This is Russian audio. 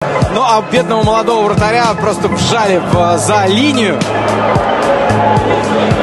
Ну, а бедного молодого вратаря просто вжали за линию.